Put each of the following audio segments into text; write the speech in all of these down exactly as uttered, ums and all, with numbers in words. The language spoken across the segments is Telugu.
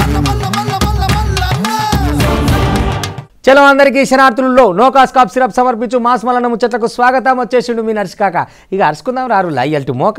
చలో అందరికీ శరణార్థులలో నో కాస్ కాప్ సిరప్ సమర్పించు మాస్ మల్లన్న ముచ్చట్లకు స్వాగతం. వచ్చేసిండు మీ నర్సు కాక. ఇక అరుచుకుందాం రారు లయ్యల్టు మోక.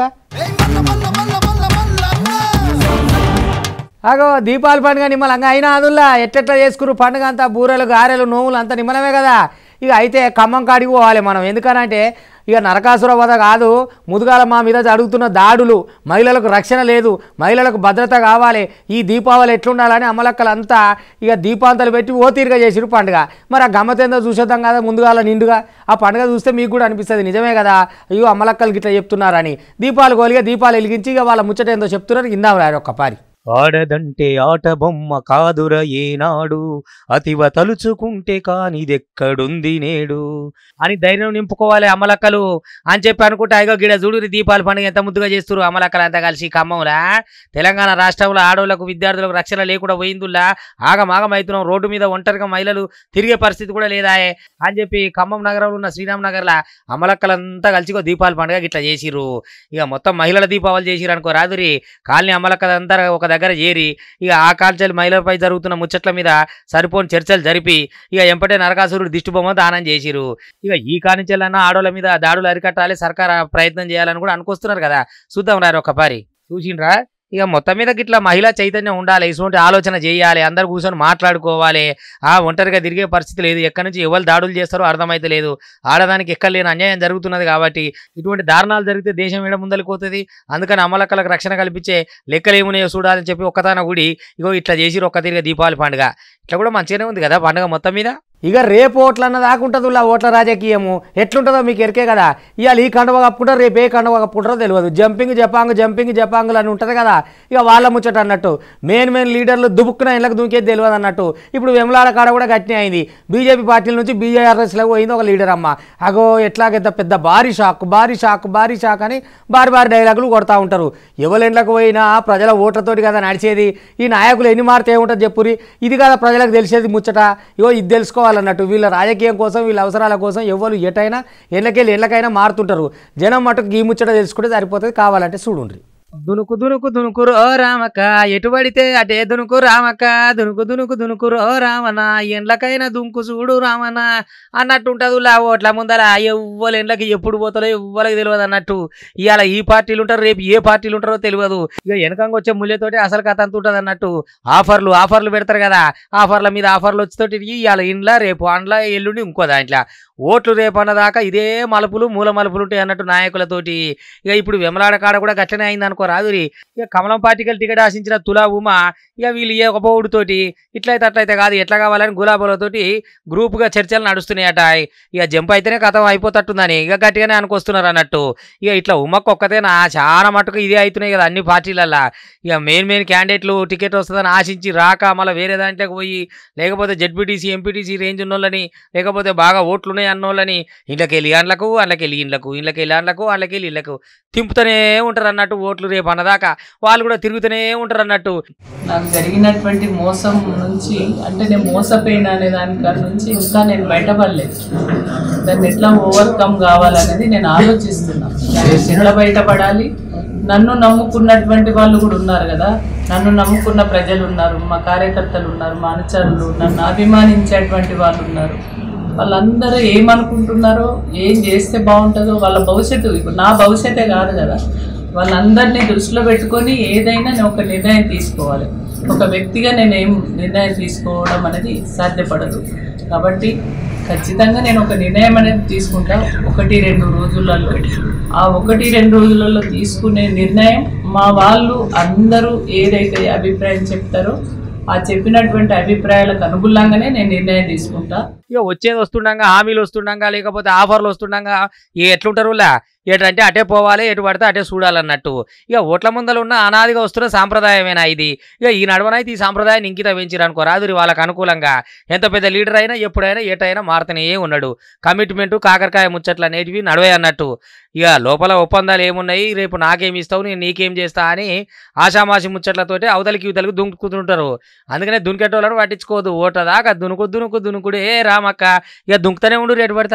అగో దీపావళి పండుగ నిమ్మలంగా అయినా అదుల్లా ఎట్టెట్లా చేసుకురు పండుగ అంతా బూరెలు గారెలు నోములు అంతా నిమ్మలమే కదా. ఇక అయితే ఖమ్మం కాడికి పోవాలి మనం. ఎందుకనంటే ఇక నరకాసుర వధ కాదు, ముదుగాల మా మీద జరుగుతున్న దాడులు, మహిళలకు రక్షణ లేదు, మహిళలకు భద్రత కావాలి, ఈ దీపావళి ఎట్లుండాలని అమలక్కలంతా ఇక దీపాంతలు పెట్టి ఓ తీరుగా చేసిరు పండుగ. మరి ఆ గమ్మతేందో చూసేద్దాం కదా ముందుగాల నిండుగా. ఆ పండుగ చూస్తే మీకు కూడా అనిపిస్తుంది నిజమే కదా, అయ్యో అమలక్కలకి ఇట్లా చెప్తున్నారని. దీపాలు గోలిగా దీపాలు వెలిగించి ఇక వాళ్ళ ముచ్చట ఏందో చెప్తున్నారు, ఇందాం రారు ఒక్క పారి. ఆడదంటే ఆట బొమ్మ కాదుర ఏనాడు, అతివ తలుచుకుంటే కానిదెక్కడుంది నేడు అని ధైర్యం నింపుకోవాలి అమలక్కలు అని చెప్పి అనుకుంటే అయ్యో గిడ చూడు దీపావళి పండుగ ఎంత ముద్దుగా చేస్తారు అమలక్కలు అంతా కలిసి. ఖమ్మంలా తెలంగాణ రాష్ట్రంలో ఆడవాళ్లకు విద్యార్థులకు రక్షణ లేకుండా పోయిందుల్లా ఆగమాగం అవుతున్నాం. రోడ్డు మీద ఒంటరిగా మహిళలు తిరిగే పరిస్థితి కూడా లేదాయే అని చెప్పి ఖమ్మం నగరంలో ఉన్న శ్రీరామ్ నగర్లా అమలక్కలంతా కలిసి దీపావళి పండుగ ఇట్లా చేసిరు. ఇక మొత్తం మహిళల దీపావళి చేసిరు అనుకో రాదురి. కాలనీ అమలక్కలంతా ఒక దగ్గర చేరి ఇక ఆ కాల్చలు మహిళలపై జరుగుతున్న ముచ్చట్ల మీద సరిపోని చర్చలు జరిపి ఇక ఎంపటే నరకాసురుడు దిష్టిబొమ్మ దానం చేసిరు. ఇక ఈ కానించెలన్నా ఆడోళ్ళ మీద దాడులు అరికట్టాలి, సర్కార్ ప్రయత్నం చేయాలని కూడా అనుకొస్తున్నారు కదా. చూద్దాం రారు ఒక పారి. చూసిండ్రా ఇక మొత్తం మీద గిట్లా మహిళా చైతన్యం ఉండాలి, ఇటువంటి ఆలోచన చేయాలి, అందరు కూర్చొని మాట్లాడుకోవాలి. ఆ ఒంటరిగా తిరిగే పరిస్థితి లేదు, ఎక్కడి నుంచి ఎవరు దాడులు చేస్తారో అర్థమైతే లేదు. ఆడదానికి ఎక్కలేని అన్యాయం జరుగుతున్నది కాబట్టి ఇటువంటి దారుణాలు జరిగితే దేశం ఏడ ముందలిపోతుంది. అందుకని అమలక్కలకు రక్షణ కల్పించే లెక్కలేమున్నాయో చూడాలని చెప్పి ఒక్కతాన గుడి ఇగో ఇట్లా చేసిరు ఒక్క తిరిగే దీపావళి పండుగ. ఇట్లా కూడా మంచిగానే ఉంది కదా పండుగ మొత్తం మీద. ఇక రేపు ఓట్లు అన్న దాకుంటుంది ఓట్ల రాజకీయము ఎట్లుంటుందో మీకు ఎరికే కదా. ఇవాళ ఈ కండువ కప్పుకుంటారో రేపు ఏ కండువ కప్పుకుంటారో తెలియదు. జంపింగ్ జపాంగ్ జంపింగ్ జపాంగులు అని ఉంటుంది కదా. ఇక వాళ్ళ ముచ్చట అన్నట్టు మెయిన్ మెయిన్ లీడర్లు దుబుక్కున ఇళ్ళకి దూకేది తెలియదు అన్నట్టు. ఇప్పుడు వెమలాడ కాడ కూడా గట్టినే అయింది. బీజేపీ పార్టీల నుంచి బీజేఆర్ఎస్లో పోయింది ఒక లీడర్ అమ్మ. అగో ఎట్లాగైతే పెద్ద భారీ షాక్ భారీ షాక్ భారీ షాక్ అని భారీ భారీ డైలాగులు కొడతా ఉంటారు. ఎవరింట్లకు పోయినా ప్రజల ఓట్లతోటి కదా నడిచేది. ఈ నాయకులు ఎన్ని మారితే ఏముంటుంది చెప్పురి. ఇది కదా ప్రజలకు తెలిసేది ముచ్చట. ఇగో ఇది తెలుసుకోవాలి అన్నట్టు. వీళ్ళ రాజకీయం కోసం వీళ్ళ అవసరాల కోసం ఎవరు ఎటైనా ఎళ్ళకెళ్ళి ఎళ్ళకైనా మారుతుంటారు. జనం మటుకు ఈ ముచ్చట తెలుసుకుంటే సరిపోతుంది. కావాలంటే చూడుండ్రి. దునుకు దునుకు దునుకురు ఓ రామక్క ఎటుబడితే అటే దునుకు రామక్క దునుకు దునుకు దునుకురు ఓ రామన్న ఎండ్లకైనా దుంకు చూడు రామన్న అన్నట్టు ఉంటుంది. లా ఓట్ల ముందర ఎవ్వరు ఎండ్లకి ఎప్పుడు పోతారో ఎవ్వరికి తెలియదు అన్నట్టు. ఇవాళ ఈ పార్టీలు ఉంటారు, రేపు ఏ పార్టీలు ఉంటారో తెలియదు. ఇక వెనకంగా వచ్చే ముళ్ళతోటి అసలు కథ అంత ఉంటుంది అన్నట్టు. ఆఫర్లు ఆఫర్లు పెడతారు కదా, ఆఫర్ల మీద ఆఫర్లు వచ్చేతోటి ఇవాళ ఇండ్ల రేపు అండ్ల ఎల్లుండి ఇంకో దాంట్లో ఓట్లు రేపు అన్నదాకా ఇదే మలుపులు మూల మలుపులు ఉంటాయి అన్నట్టు నాయకులతోటి. ఇక ఇప్పుడు వెమలాడ కాడ కూడా గట్లనే అయింది అనుకో రాదురి. ఇక కమలం పార్టీకి టికెట్ ఆశించిన తులా ఉమా ఇక వీళ్ళు ఏ ఒక పౌడుతోటి ఇట్లయితే అట్లయితే కాదు ఎట్లా కావాలని గులాబీలతోటి గ్రూప్గా చర్చలు నడుస్తున్నాయట. ఇక జంప్ అయితేనే కథం అయిపోతట్టుందని ఇక గట్టిగానే అనుకొస్తున్నారు అన్నట్టు. ఇక ఇట్లా ఉమ్మకు ఒక్కతేనా చాలా మటుకు ఇదే అవుతున్నాయి కదా అన్ని పార్టీలల్లో. ఇక మెయిన్ మెయిన్ క్యాండిడేట్లు టికెట్ వస్తుందని ఆశించి రాక మళ్ళీ వేరే దాంట్లోకి పోయి లేకపోతే జెడ్పీటీసీ ఎంపీటీసీ రేంజ్ ఉన్నోళ్ళని లేకపోతే బాగా ఓట్లు ఉన్నాయి అన్నోళ్ళని ఇళ్ళకి వెళ్ళి అండ్లకు అండ్లకి వెళ్ళి ఇండ్లకు ఇండ్లకి వెళ్ళి అండ్లకు అండ్లకి వెళ్ళి ఇళ్ళకు తింపుతూనే ఉంటారు అన్నట్టు. ఓట్లు రేపు అన్నదాకా వాళ్ళు కూడా తిరుగుతూనే ఉంటారు అన్నట్టు. నాకు జరిగినటువంటి మోసం నుంచి అంటే నేను మోసపోయిన అనే దానికాడ నుంచి ఇంకా నేను బయటపడలేదు. దాన్ని ఎట్లా ఓవర్కమ్ కావాలనేది నేను ఆలోచిస్తున్నాను. ఎట్లా బయటపడాలి. నన్ను నమ్ముకున్నటువంటి వాళ్ళు కూడా ఉన్నారు కదా, నన్ను నమ్ముకున్న ప్రజలు ఉన్నారు, మా కార్యకర్తలు ఉన్నారు, మా అనుచరులు, నన్ను అభిమానించేటువంటి వాళ్ళు ఉన్నారు. వాళ్ళందరూ ఏమనుకుంటున్నారో ఏం చేస్తే బాగుంటుందో వాళ్ళ భవిష్యత్తు ఇప్పుడు నా భవిష్యత్తే కాదు కదా, వాళ్ళందరినీ దృష్టిలో పెట్టుకొని ఏదైనా నేను ఒక నిర్ణయం తీసుకోవాలి. ఒక వ్యక్తిగా నేను ఏం నిర్ణయం తీసుకోవడం అనేది సాధ్యపడదు. కాబట్టి ఖచ్చితంగా నేను ఒక నిర్ణయం అనేది తీసుకుంటా ఒకటి రెండు రోజులలో. ఆ ఒకటి రెండు రోజులలో తీసుకునే నిర్ణయం మా వాళ్ళు అందరూ ఏదైతే అభిప్రాయం చెప్తారో ఆ చెప్పినటువంటి అభిప్రాయాలకు అనుగుణంగానే నేను నిర్ణయం తీసుకుంటా. ఇక వచ్చేది వస్తుండగా హామీలు వస్తుండగా లేకపోతే ఆఫర్లు వస్తుండగా ఎట్లుంటారు ఎటంటే అటే పోవాలి, ఎటు పడితే అటే చూడాలన్నట్టు. ఇక ఓట్ల ముందలు ఉన్న అనాదిగా వస్తున్న సాంప్రదాయమేనా ఇది. ఇక ఈ నడవనైతే ఈ సాంప్రదాయాన్ని ఇంకిత పెంచిరనుకో రాదురి వాళ్ళకి అనుకూలంగా. ఎంత పెద్ద లీడర్ అయినా ఎప్పుడైనా ఏటైనా మారుతూనే ఉన్నాడు. కమిట్మెంటు కాకరకాయ ముచ్చట్లు అనేటివి నడవే అన్నట్టు. ఇక లోపల ఒప్పందాలు ఏమున్నాయి, రేపు నాకేమి ఇస్తావు నేను నీకేం చేస్తా అని ఆషామాషి ముచ్చట్లతోటి అవతలికి ఇవతలికి దుంకుతుంటారు. అందుకనే దునికెట్టోళ్ళని పట్టించుకోదు. ఓట దాకా దునుకు దునుకు దునుకుడే రామక్క ఇక దుంకుతూనే ఉండు రేటు పడతాటు.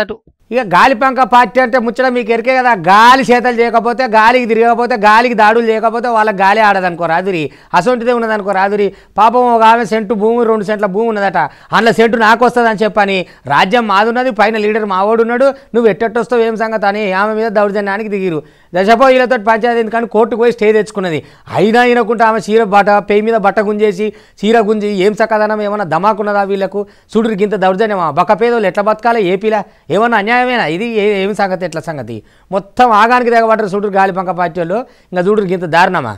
ఇక గాలిపంక పార్టీ అంటే ముచ్చట మీకు ఎరికే కదా, గాలి చేతలు చేయకపోతే గాలికి తిరగకపోతే గాలికి దాడులు చేయకపోతే వాళ్ళకి గాలి ఆడదనుకో రాదురి, అసొంటిదే ఉన్నదనుకో రాదురి. పాపం ఒక ఆమె సెంటు భూమి రెండు సెంట్ల భూమి ఉన్నదట, అందులో సెంటు నాకు వస్తుందని చెప్పని రాజ్యం మాదున్నది, పైన లీడర్ మావోడు ఉన్నాడు, నువ్వు ఎట్టొస్తావు ఏం సంగతి అని ఆమె మీద దౌర్జన్యానికి దిగిరు. దశపో వీళ్ళతో పంచాయతీ ఎందుకని కోర్టుకు పోయి స్టే తెచ్చుకున్నది. అయినా అయినకుంటే ఆమె చీర బట్ట పెయి మీద బట్ట గుంజేసి చీర గుంజి ఏం చక్కదనం ఏమన్నా దమాకున్నదా వీళ్ళకు? చూడురికి ఇంత దౌర్జన్యమా? బక్క పేదోళ్ళు ఎట్లా బతకాలి ఏపీలా? ఏమన్నా అన్యాయమేనా ఇది? ఏమి సంగతి ఎట్లా సంగతి? మొత్తం ఆగానికి దిగబడ్డారు చూడురు గాలిపంక పార్టీ వాళ్ళు. ఇంకా చూడురికి ఇంత దారుణమా?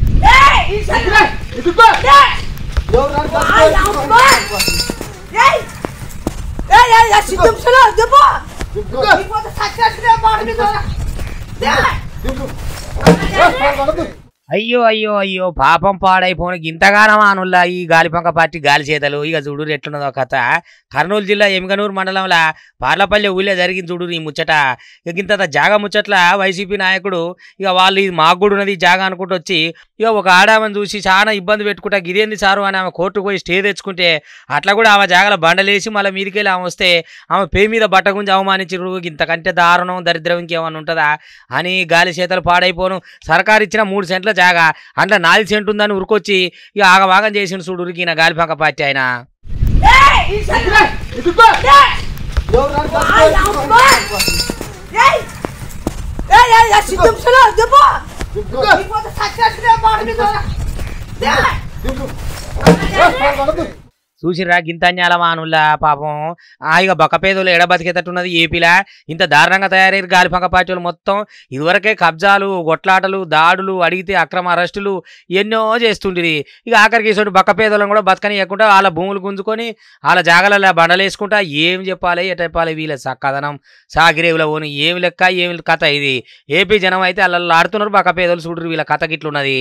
అయ్యో అయ్యో అయ్యో పాపం పాడైపోను ఇంతగానో అనుల్లా ఈ గాలిపంక పార్టీ గాలి చేతలు. ఇక చూడూరు ఎట్లున్నదో కథ. కర్నూలు జిల్లా ఎమ్గనూరు మండలంలో పార్లపల్లి ఊళ్ళో జరిగింది చూడూరు ఈ ముచ్చట. ఇక ఇంత జాగా ముచ్చట్ల వైసీపీ నాయకుడు ఇక వాళ్ళు ఇది మాకు కూడా ఉన్నది జాగా అనుకుంటూ వచ్చి ఇక ఒక ఆడామని చూసి చాలా ఇబ్బంది పెట్టుకుంటా గిదేంది సారు అని ఆమె కోర్టుకు పోయి స్టే తెచ్చుకుంటే అట్లా కూడా ఆమె జాగాలో బండలేసి మళ్ళీ మీదికెళ్ళి ఆమె వస్తే ఆమె పే మీద బట్ట గుంజి అవమానించరు. ఇంతకంటే దారుణం దరిద్రం ఇంకేమన్నా ఉంటుందా అని గాలి చేతలు పాడైపోను. సర్కారు ఇచ్చిన మూడు సెంట్ల జాగా అంటే నాలుగు సెంట్ ఉందని ఉరికొచ్చి ఇక ఆగమాగం చేసిన చూడు ఉరికిన గాలిపంక పార్టీ ఆయన. చూసిరా గింత అన్యాలమానుల్లా పాపం. ఇక బక్కపేదలు ఎడ బతికేటట్టున్నది ఏపీలా. ఇంత దారుణంగా తయారయ్యారు గాలిపంక పార్టీలు మొత్తం. ఇదివరకే కబ్జాలు కొట్లాటలు దాడులు అడిగితే అక్రమ అరెస్టులు ఎన్నో చేస్తుండ్రి. ఇక ఆఖరికి ఇటువంటి బక్కపేదలను కూడా బతకనియకుండా వాళ్ళ భూములు గుంజుకొని వాళ్ళ జాగాలలో బండలేసుకుంటా ఏం చెప్పాలి ఎట చెప్పాలి వీళ్ళ సక్కదనం సాగిరేవుల పోను ఏమి లెక్క ఏమి కథ ఇది. ఏపీ జనం అయితే అలా ఆడుతున్నారు బక్కపేదలు చూడరు వీళ్ళ కథ గిట్లున్నది.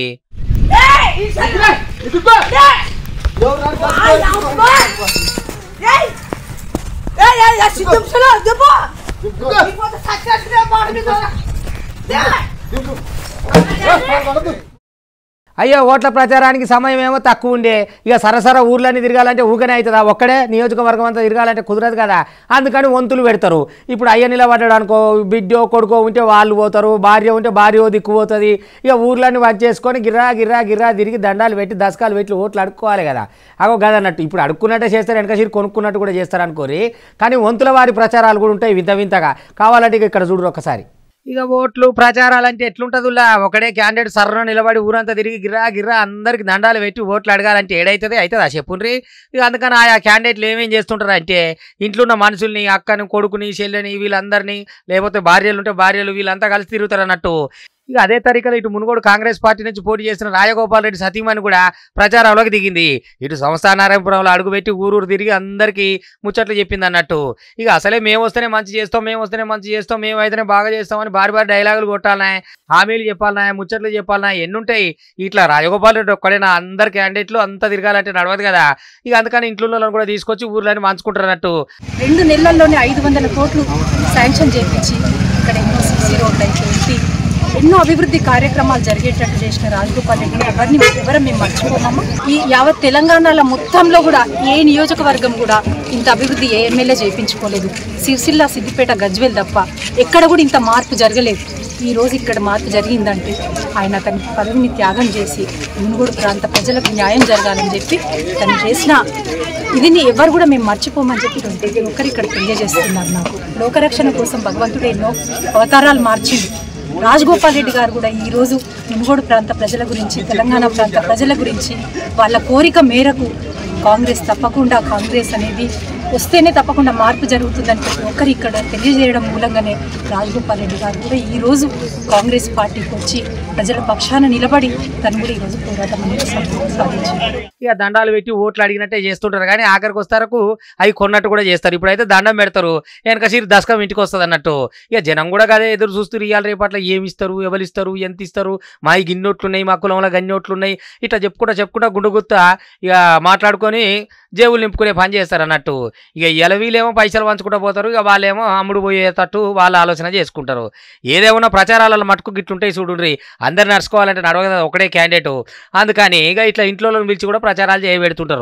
అయ్యో ఓట్ల ప్రచారానికి సమయం ఏమో తక్కువ ఉండే. ఇక సరసర ఊర్లన్నీ తిరగాలంటే ఊకనే అవుతుందా? ఒక్కడే నియోజకవర్గం అంతా తిరగాలంటే కుదరదు కదా. అందుకని వంతులు పెడతారు. ఇప్పుడు అయ్య నిలబడ్డాడు అనుకో, బిడ్డో కొడుకో ఉంటే వాళ్ళు పోతారు, భార్య ఉంటే భార్య దిక్కు పోతుంది. ఇక ఊర్లన్నీ వచ్చేసుకొని గిర్రా గిర్రా గిర్రా తిరిగి దండాలు పెట్టి దశకాలు పెట్టి ఓట్లు అడుక్కోవాలి కదా. అగో గదన్నట్టు ఇప్పుడు అడుక్కున్నట్టే చేస్తారు, వెనక సీరు కొనుక్కున్నట్టు కూడా చేస్తారు అనుకోరి. కానీ వంతుల వారి ప్రచారాలు కూడా ఉంటాయి వింత వింతగా. కావాలంటే ఇక ఇక్కడ చూడరు ఒకసారి. ఇక ఓట్లు ప్రచారాలు అంటే ఎట్లుంటుందిలా? ఒకడే క్యాండిడేట్ సర్ర నిలబడి ఊరంతా తిరిగి గిర్రా గిర్రా అందరికి దండాలు పెట్టి ఓట్లు అడగాలంటే ఏడైతుంది అవుతుందా చెప్పుండ్రి. ఇక అందుకని ఆయా క్యాండిడేట్లు ఏమేం చేస్తుంటారు అంటే ఇంట్లో ఉన్న మనుషుల్ని అక్కని కొడుకుని చెల్లెని వీళ్ళందరినీ లేకపోతే భార్యలు ఉంటే భార్యలు వీళ్ళంతా కలిసి తిరుగుతారు అన్నట్టు. ఇక అదే తరీకలో ఇటు మునుగోడు కాంగ్రెస్ పార్టీ నుంచి పోటీ చేసిన రాజగోపాల్ రెడ్డి సతీమణి కూడా ప్రచారంలోకి దిగింది. ఇటు సంస్థానారాయణపురంలో అడుగుపెట్టి ఊరూరు తిరిగి అందరికీ ముచ్చట్లు చెప్పింది అన్నట్టు. ఇక అసలే మేము వస్తేనే మంచి చేస్తాం మేము వస్తేనే మంచి చేస్తాం మేము అయితేనే బాగా చేస్తామని భారీ భారీ డైలాగులు కొట్టాలనా, హామీలు చెప్పాలనా, ముచ్చట్లు చెప్పాలనా ఎన్నుంటాయి. ఇట్లా రాజగోపాల్ రెడ్డి ఒక్కడైనా అందరు క్యాండిడేట్లు అంతా తిరగాలంటే నడవదు కదా. ఇక అందుకని ఇంట్లో కూడా తీసుకొచ్చి ఊర్లని మంచుకుంటారు అన్నట్టు. రెండు నెలల్లోనే ఐదు వందల కోట్లు శాంక్షన్ చేయించి ఇక్కడ ఎన్నో సీసీ రోడ్లు అయితే ఎన్నో అభివృద్ధి కార్యక్రమాలు జరిగేటట్టు చేసిన రాజగోపాల్ రెడ్డిని ఎవరిని ఎవరు మేము మర్చిపోతాము. ఈ యావత్ తెలంగాణలో మొత్తంలో కూడా ఏ నియోజకవర్గం కూడా ఇంత అభివృద్ధి ఏ ఎమ్మెల్యే చేయించుకోలేదు. సిరిసిల్ల సిద్దిపేట గజ్వేల్ తప్ప ఎక్కడ కూడా ఇంత మార్పు జరగలేదు. ఈ రోజు ఇక్కడ మార్పు జరిగిందంటే ఆయన తన పదవిని త్యాగం చేసి మునుగోడు ప్రాంత ప్రజలకు న్యాయం జరగాలని చెప్పి తను చేసిన ఇదిని ఎవరు కూడా మేము మర్చిపోమని చెప్పి ప్రతి ఒక్కరు ఇక్కడ తెలియజేస్తున్నారు. నాకు లోకరక్షణ కోసం భగవంతుడు ఎన్నో అవతారాలు మార్చింది. రాజగోపాల్ రెడ్డి గారు కూడా ఈరోజు మునుగోడు ప్రాంత ప్రజల గురించి తెలంగాణ ప్రాంత ప్రజల గురించి వాళ్ళ కోరిక మేరకు కాంగ్రెస్ తప్పకుండా కాంగ్రెస్ అనేది వస్తేనే తప్పకుండా మార్పు జరుగుతుందని ప్రతి ఒక్కరు ఇక్కడ తెలియజేయడం మూలంగానే రాజగోపాల్ రెడ్డి గారు కూడా ఈరోజు కాంగ్రెస్ పార్టీకి వచ్చి ప్రజల పక్షాన నిలబడి తను కూడా ఈరోజు పోరాటం అనేది సాధించారు. ఇక దండాలు పెట్టి ఓట్లు అడిగినట్టే చేస్తుంటారు కానీ ఆఖరికి వస్తారకు అవి కొన్నట్టు కూడా చేస్తారు. ఇప్పుడైతే దండం పెడతారు, వెనక సీరు దశకం ఇంటికి వస్తుంది అన్నట్టు. ఇక జనం కూడా అదే ఎదురు చూస్తారు, ఇవాళ రేపట్ల ఏమి ఇస్తారు, ఎవరు ఇస్తారు, ఎంత ఇస్తారు, మా గిన్నోట్లు ఉన్నాయి, మా కులంలో గన్నోట్లు ఉన్నాయి, ఇట్లా చెప్పుకుంటా చెప్పుకుంటా గుండుగుత్తా ఇక మాట్లాడుకొని జేబులు నింపుకునే పని చేస్తారు అన్నట్టు. ఇక ఇలా వీళ్ళేమో పైసలు పంచుకుంటూ పోతారు, ఇక వాళ్ళేమో అమ్ముడు పోయేటట్టు వాళ్ళ ఆలోచన చేసుకుంటారు. ఏదేమన్నా ప్రచారాలలో మటుకు గిట్లుంటాయి చూడుండ్రి. అందరు నడుచుకోవాలంటే నడవదు ఒకటే క్యాండిడేట్. అందుకని ఇక ఇట్లా ఇంట్లో పిలిచి కూడా ప్రచారాలు చేయబెడుతుంటారు.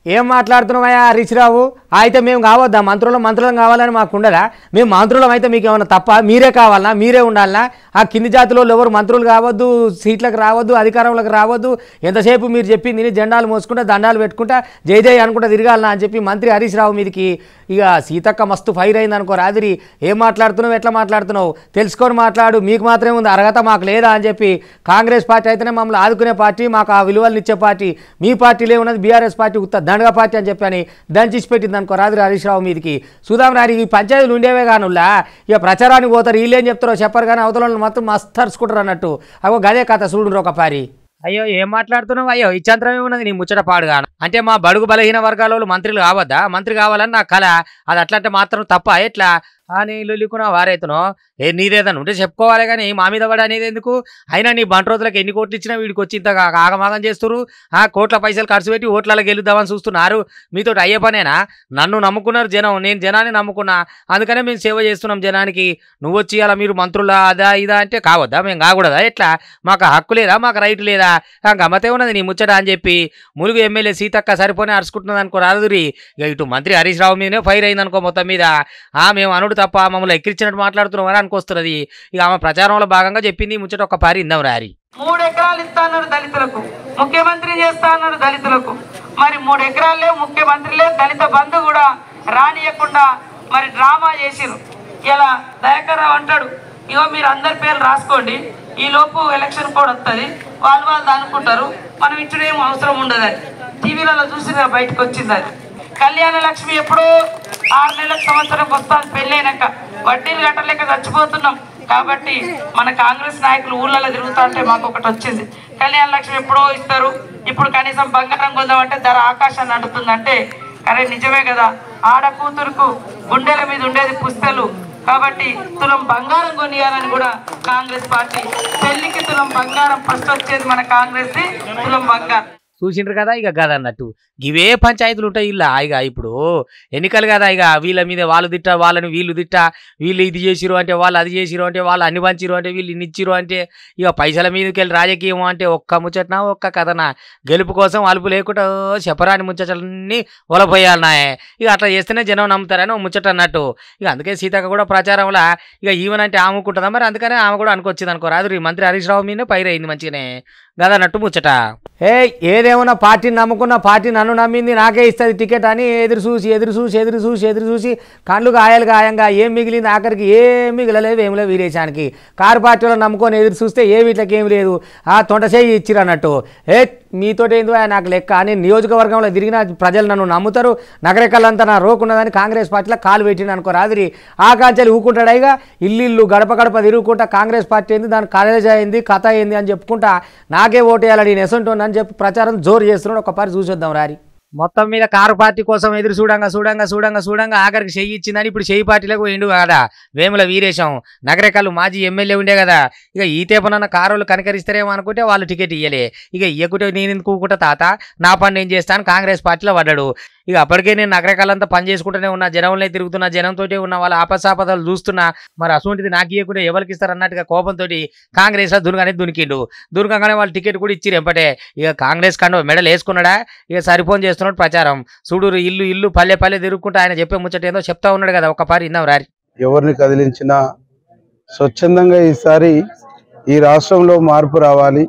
ఏం మాట్లాడుతున్నావయ్యా హరీష్ రావు? అయితే మేము కావద్దా మంత్రులు మంత్రులం కావాలని మాకు ఉండదా? మేము మంత్రులం అయితే మీకు ఏమన్నా తప్ప? మీరే కావాలన్నా, మీరే ఉండాలన్నా? ఆ కింది జాతిలో ఎవరు మంత్రులు కావద్దు, సీట్లకు రావద్దు, అధికారంలోకి రావద్దు, ఎంతసేపు మీరు చెప్పింది జెండాలు మోసుకుంటా దండాలు పెట్టుకుంటా జై జై అనుకుంటా తిరగాలన్నా అని చెప్పి మంత్రి హరీష్ రావు మీదికి ఇక సీతక్క మస్తు ఫైర్ అయింది అనుకో రాదిరి. ఏం మాట్లాడుతున్నావు, ఎట్లా మాట్లాడుతున్నావు తెలుసుకొని మాట్లాడు, మీకు మాత్రమే ఉంది అర్హత మాకు లేదా అని చెప్పి. కాంగ్రెస్ పార్టీ అయితేనే మమ్మల్ని ఆదుకునే పార్టీ, మాకు ఆ విలువలు ఇచ్చే పార్టీ. మీ పార్టీలో ఉన్నది బీఆర్ఎస్ పార్టీ ఉత్త దండగా పార్టీ అని చెప్పి అని దంచిసి పెట్టింది అనుకో రాదిరి హరీష్ రావు మీదికి. సుధాం రారి ఈ పంచాయతీలు ఉండేవే కానుల్లా ఇక ప్రచారానికి పోతారు, వీళ్ళు ఏం చెప్తారో చెప్పరు కానీ అవతల మాత్రం మస్తు తరుచుకుంటారు అన్నట్టు. అగో గదే కథ చూడు ఒక పారి. అయ్యో ఏం మాట్లాడుతున్నావు? అయ్యో ఇచ్చంతరం ఏమున్నది నీ ముచ్చట పాడుగాను. అంటే మా బడుగు బలహీన వర్గాల మంత్రులు కావద్దా? మంత్రి కావాలని నా కళ, అది అట్లంటే మాత్రం తప్ప ఎట్లా అని లొల్లికున్నా వారైతునో ఏ నీదేదన్నా ఉంటే చెప్పుకోవాలి కానీ మా మీద పడి అనేది ఎందుకు? అయినా నీ బంట రోజులకు ఎన్ని కోట్లు ఇచ్చినా వీడికి వచ్చి ఇంత ఆగమాగం చేస్తున్నారు. ఆ కోట్ల పైసలు ఖర్చు పెట్టి ఓట్లలో గెలుద్దామని చూస్తున్నారు. మీతో అయ్యే పనేనా? నన్ను నమ్ముకున్నారు జనం, నేను జనాన్ని నమ్ముకున్నా, అందుకనే మేము సేవ చేస్తున్నాం జనానికి. నువ్వు వచ్చి అలా మీరు మంత్రులా అదా ఇదా అంటే కావద్దా? మేము కాకూడదా? ఎట్లా? మాకు హక్కు లేదా? మాకు రైట్ లేదా? గమ్మతే ఉన్నది నీ ముచ్చట అని చెప్పి ములుగు ఎమ్మెల్యే సీతక్క సరిపోనే అరుచుకుంటున్నది అనుకో రాదురి. ఇక ఇటు మంత్రి హరీష్ రావు మీదనే ఫైర్ అయింది అనుకో మొత్తం మీద. ఆ మేము అనుడు తప్ప మమ్మల్ని ఎక్కిరించినట్టు మాట్లాడుతున్నామని అనుకొస్తున్నది. ఇక ఆమె ప్రచారంలో భాగంగా చెప్పింది ముచ్చట ఒక పారి ఇందాం రారి. మూడు ఎకరాలు ఇస్తా అన్నారు దళితులకు, ముఖ్యమంత్రి చేస్తా అన్నారు దళితులకు. మరి మూడు ఎకరాలే ముఖ్యమంత్రిలే దళిత బంధు కూడా రానియకుండా మరి డ్రామా చేసిరు. ఇలా దయాకర్ రావు అంటాడు, ఇగో మీరు అందరి పేర్లు రాసుకోండి, ఈ లోపు ఎలక్షన్ కోడ్ వస్తుంది, వాళ్ళు వాళ్ళు అనుకుంటారు, మనం ఇచ్చుడేం అవసరం ఉండదని. టీవీలలో చూసినా బయటకు వచ్చింది అది. కళ్యాణ లక్ష్మి ఎప్పుడో ఆరు నెలలకు సంవత్సరం వస్తాను పెళ్ళైనాక, వడ్డీలు కట్టలేక చచ్చిపోతున్నాం. కాబట్టి మన కాంగ్రెస్ నాయకులు ఊళ్ళలో తిరుగుతా అంటే మాకు ఒకటి వచ్చింది, కళ్యాణ లక్ష్మి ఎప్పుడో ఇస్తారు, ఇప్పుడు కనీసం బంగారం కొందామంటే ధర ఆకాశాన్ని అంటుతుందంటే అరే నిజమే కదా. ఆడ కూతురుకు గుండెల మీద ఉండేది పుస్తలు, కాబట్టి తులం బంగారం కొనియాలని కూడా కాంగ్రెస్ పార్టీ, పెళ్లికి తులం బంగారం ఫస్ట్ వచ్చేది మన కాంగ్రెస్ తులం బంగారం. చూసిండ్రు కదా ఇక గద అన్నట్టు ఇవే పంచాయతీలు ఉంటాయి ఇలా. ఇక ఇప్పుడు ఎన్నికలు కదా, ఇక వీళ్ళ మీద వాళ్ళు తిట్ట, వాళ్ళని వీళ్ళు తిట్ట, వీళ్ళు ఇది చేసిరు అంటే వాళ్ళు అది చేసిరు అంటే వాళ్ళు అన్ని పంచిరు అంటే వీళ్ళు ఇన్ని ఇచ్చిరు అంటే ఇక పైసల మీదకి వెళ్ళి రాజకీయం అంటే ఒక్క ముచ్చటనా ఒక్క కథనా? గెలుపు కోసం అలుపు లేకుండా చెప్పరాని ముచ్చటలన్నీ ఒలపోయాలన్నాయే. ఇక అట్లా చేస్తేనే జనం నమ్ముతారని ఒక ముచ్చట అన్నట్టు. ఇక అందుకే సీతక్క కూడా ప్రచారంలో ఇక ఈవెన్ అంటే ఆమెకుంటుందా మరి, అందుకనే ఆమె కూడా అనుకొచ్చింది అనుకో రాదు. మంత్రి హరీష్ రావు మీదనే పైరైంది మంచిగానే గదన్నట్టు ముచ్చట. ఏ ఏదేమన్నా పార్టీని నమ్ముకున్న పార్టీ నన్ను నమ్మింది నాకే ఇస్తుంది టికెట్ అని ఎదురు చూసి ఎదురు చూసి ఎదురు చూసి ఎదురు చూసి కళ్ళు గాయాలు గాయంగా ఏం మిగిలింది? ఆఖరికి ఏం మిగలలేదు, ఏం లేదు వీరేశానికి. కారు పార్టీలో నమ్ముకొని ఎదురు చూస్తే ఏ వీటికి ఏం లేదు, ఆ తొంటసేయి ఇచ్చిరు అన్నట్టు. ఏ మీతోటి ఏందో నాకు లెక్క అని నియోజకవర్గంలో తిరిగిన ప్రజలు నన్ను నమ్ముతారు, నగరేకల్లంతా నా రోకున్నదని కాంగ్రెస్ పార్టీలో కాలు పెట్టిన అనుకో రాదురి. ఆ కాంచెలు ఊకుంటాడైగా ఇల్లు గడప గడప తిరుగుకుంటా కాంగ్రెస్ పార్టీ ఏంది, దాని కాలేజ్ అయింది కథ అయింది అని చెప్పుకుంటా నాకే ఓటేయాలని నేను ఎసంటోని అని చెప్పి ప్రచారం జోరు చేస్తున్నాడు. ఒకసారి చూసొద్దాం రారి. మొత్తం మీద కారు పార్టీ కోసం ఎదురు చూడంగా చూడంగా చూడంగా చూడంగా ఆఖరికి చెయ్యి ఇచ్చిందని ఇప్పుడు చెయ్యి పార్టీలకు పోయిండు కదా వేముల వీరేశం. నగరేకల్లు మాజీ ఎమ్మెల్యే ఉండే కదా, ఇక ఈ తేపనన్న కారులు కనకరిస్తారేమో అనుకుంటే వాళ్ళు టికెట్ ఇయ్యలే. ఇక ఇయ్యకుంటే నేను ఎందుకు కూకుంటా తాత, నా పని నేను చేస్తాను కాంగ్రెస్ పార్టీలో పడ్డాడు. ఇక అప్పటికే నేను నగరేకల్లంతా పని చేసుకుంటూనే ఉన్నా, జనంలో తిరుగుతున్నా, జనంతో ఉన్న వాళ్ళ ఆపసాపదాలు చూస్తున్నా. మరి అటువంటిది నాకు ఇవ్వకుంటే ఎవరికి ఇస్తారు అన్నట్టుగా కోపంతో కాంగ్రెస్లో దునిగానే దునికిండు. దునికంగానే వాళ్ళు టికెట్ కూడా ఇచ్చిరు ఎంపటే. ఇక కాంగ్రెస్ కండ మెడల్ వేసుకున్నాడా, ఇక సరిపోని చేస్తున్నాడు ప్రచారం. చూడురు ఇల్లు ఇల్లు పల్లె పల్లె తిరుగుకుంటూ ఆయన చెప్పే ముచ్చట ఏదో చెప్తా ఉన్నాడు కదా, ఒక పారి ఇందాం రారి. ఎవరిని కదిలించినా స్వచ్ఛందంగా ఈసారి ఈ రాష్ట్రంలో మార్పు రావాలి,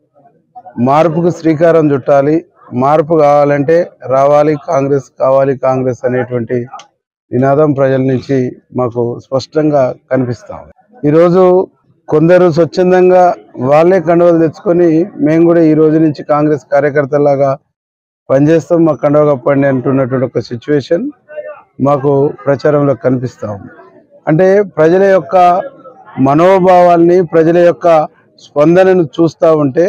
మార్పుకు శ్రీకారం చుట్టాలి, మార్పు కావాలంటే రావాలి కాంగ్రెస్, కావాలి కాంగ్రెస్ అనేటువంటి నినాదం ప్రజల నుంచి మాకు స్పష్టంగా కనిపిస్తాం. ఈరోజు కొందరు స్వచ్ఛందంగా వాళ్ళే కండువలు తెచ్చుకొని మేము కూడా ఈ రోజు నుంచి కాంగ్రెస్ కార్యకర్తలాగా పనిచేస్తాం, మాకు కండువ కప్పండి అంటున్నటువంటి ఒక సిచ్యువేషన్ మాకు ప్రచారంలో కనిపిస్తా ఉంది. అంటే ప్రజల యొక్క మనోభావాల్ని, ప్రజల యొక్క స్పందనను చూస్తూ ఉంటే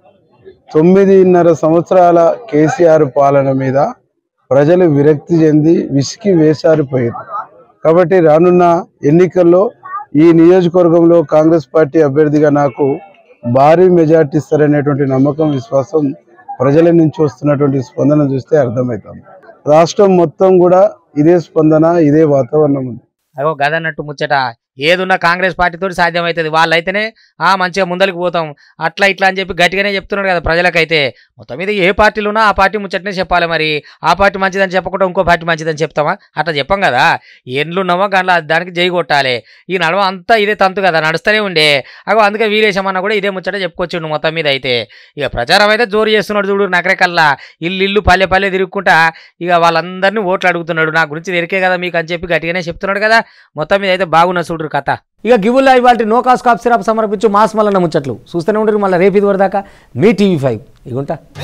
తొమ్మిదిన్నర సంవత్సరాల కేసీఆర్ పాలన మీద ప్రజలు విరక్తి చెంది విసికి వేసారిపోయారు. కాబట్టి రానున్న ఎన్నికల్లో ఈ నియోజకవర్గంలో కాంగ్రెస్ పార్టీ అభ్యర్థిగా నాకు భారీ మెజార్టీ ఇస్తారనేటువంటి నమ్మకం, విశ్వాసం ప్రజల నుంచి వస్తున్నటువంటి స్పందన చూస్తే అర్థమవుతుంది. రాష్ట్రం మొత్తం కూడా ఇదే స్పందన, ఇదే వాతావరణం ఉంది. అగో గదన్నట్టు ముచ్చట. ఏదున్నా కాంగ్రెస్ పార్టీతో సాధ్యమవుతుంది. వాళ్ళైతేనే ఆ మంచిగా ముందరికి పోతాం అట్లా ఇట్లా అని చెప్పి గట్టిగానే చెప్తున్నాడు కదా ప్రజలకైతే. మొత్తం మీద ఏ పార్టీలు ఉన్నా ఆ పార్టీ ముచ్చటనే చెప్పాలి. మరి ఆ పార్టీ మంచిదని చెప్పకుండా ఇంకో పార్టీ మంచిదని చెప్తామా? అట్లా చెప్పాం కదా. ఎండ్లున్నామో గంటల దానికి జై కొట్టాలి. ఈ నడవ అంతా ఇదే తంతు కదా, నడుస్తూనే ఉండే. అగో అందుకే వీరేశమన్న కూడా ఇదే ముచ్చట చెప్పుకొచ్చిండు. మొత్తం మీద అయితే ఇక ప్రచారం అయితే జోరు చేస్తున్నాడు చూడు. నగరకల్లా ఇల్లు ఇల్లు పల్లె పల్లె తిరుగుకుంటా ఇక వాళ్ళందరినీ ఓట్లు అడుగుతున్నాడు. నా గురించి ఎరికే కదా మీకు అని చెప్పి గట్టిగానే చెప్తున్నాడు కదా. మొత్తం మీద అయితే బాగున్న చూడరు కథ. ఇక గివుల్లా ఇవాళ నో కాస్ట్ కాప్ సిరప్ సమర్పించు మాస్ మల్లన్న ముచ్చట్లు చూస్తూనే ఉంటారు. మళ్ళీ రేపు ఇది వరదాకా మీ టీవీ ఫైవ్ ఇగుంటా.